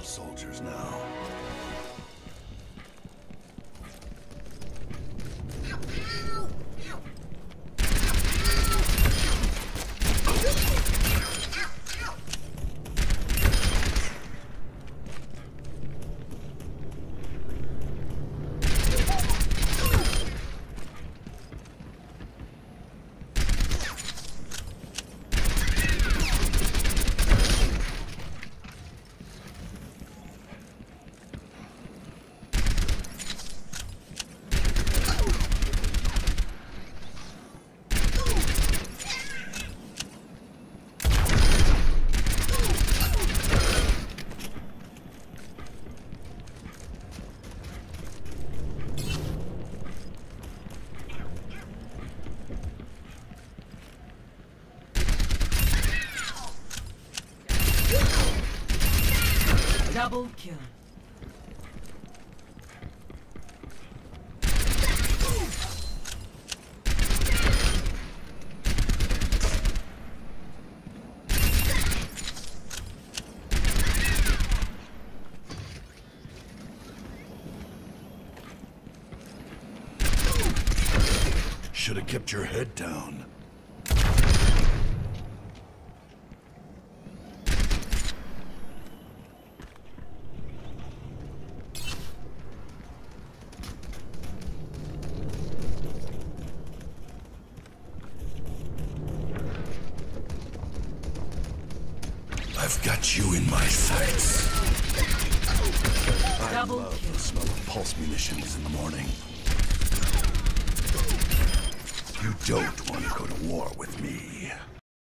soldiers now. Double kill. Should have kept your head down. I've got you in my sights. I love the smell of pulse munitions in the morning. You don't want to go to war with me.